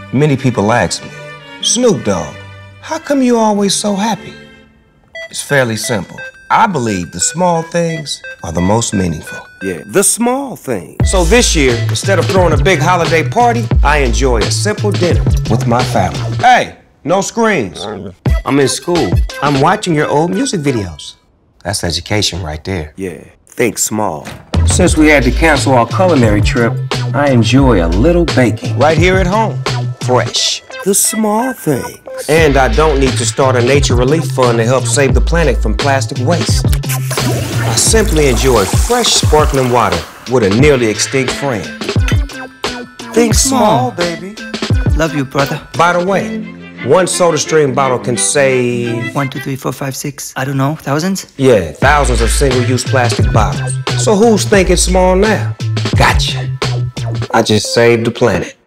Many people ask me, Snoop Dogg, how come you always so happy? It's fairly simple. I believe the small things are the most meaningful. Yeah, the small things. So this year, instead of throwing a big holiday party, I enjoy a simple dinner with my family. Hey, no screens. I'm in school. I'm watching your old music videos. That's education right there. Yeah, think small. Since we had to cancel our culinary trip, I enjoy a little baking right here at home. Fresh. The small things. And I don't need to start a nature relief fund to help save the planet from plastic waste. I simply enjoy fresh sparkling water with a nearly extinct friend. Think small, baby. Love you, brother. By the way, one SodaStream bottle can save... 1, 2, 3, 4, 5, 6, I don't know, thousands? Yeah, thousands of single-use plastic bottles. So who's thinking small now? Gotcha. I just saved the planet.